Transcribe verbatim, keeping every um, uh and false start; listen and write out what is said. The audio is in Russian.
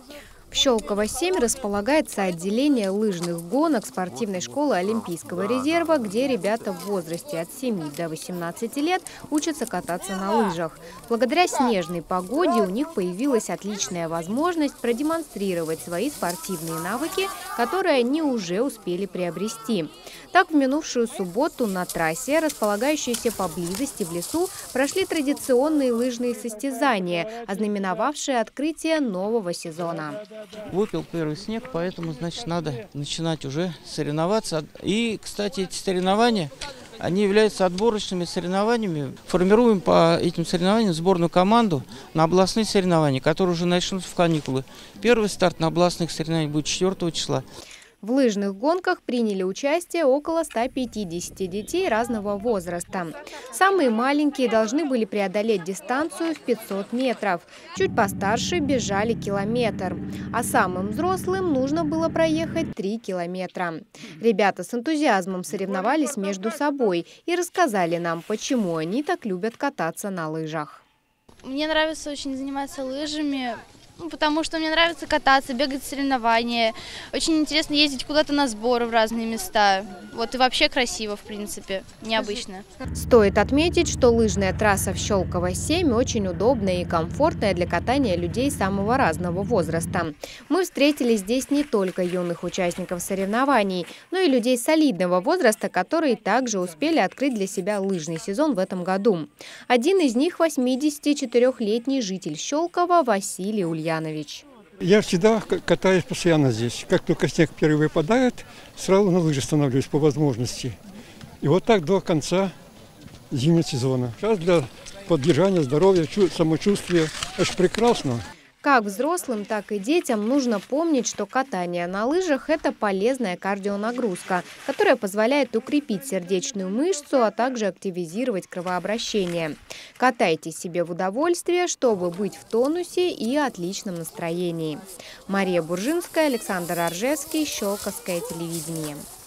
В Щелково семь располагается отделение лыжных гонок спортивной школы Олимпийского резерва, где ребята в возрасте от семи до восемнадцати лет учатся кататься на лыжах. Благодаря снежной погоде у них появилась отличная возможность продемонстрировать свои спортивные навыки, которые они уже успели приобрести. Так, в минувшую субботу на трассе, располагающейся поблизости в лесу, прошли традиционные лыжные состязания, ознаменовавшие открытие нового сезона. Выпал первый снег, поэтому, значит, надо начинать уже соревноваться. И, кстати, эти соревнования, они являются отборочными соревнованиями. Формируем по этим соревнованиям сборную команду на областные соревнования, которые уже начнутся в каникулы. Первый старт на областных соревнованиях будет четвёртого числа. В лыжных гонках приняли участие около ста пятидесяти детей разного возраста. Самые маленькие должны были преодолеть дистанцию в пятьсот метров. Чуть постарше бежали километр. А самым взрослым нужно было проехать три километра. Ребята с энтузиазмом соревновались между собой и рассказали нам, почему они так любят кататься на лыжах. Мне нравится очень заниматься лыжами. Ну, потому что мне нравится кататься, бегать в соревнования. Очень интересно ездить куда-то на сборы в разные места. Вот и вообще красиво, в принципе, необычно. Стоит отметить, что лыжная трасса в Щелково семь очень удобная и комфортная для катания людей самого разного возраста. Мы встретили здесь не только юных участников соревнований, но и людей солидного возраста, которые также успели открыть для себя лыжный сезон в этом году. Один из них – восьмидесятичетырёхлетний житель Щелкова Василий Ульянович. Я всегда катаюсь постоянно здесь. Как только снег первый выпадает, сразу на лыжи становлюсь по возможности. И вот так до конца зимнего сезона. Сейчас для поддержания здоровья, самочувствия. Это прекрасно. Как взрослым, так и детям нужно помнить, что катание на лыжах – это полезная кардионагрузка, которая позволяет укрепить сердечную мышцу, а также активизировать кровообращение. Катайте себе в удовольствие, чтобы быть в тонусе и отличном настроении. Мария Буржинская, Александр Аржевский, Щелковское телевидение.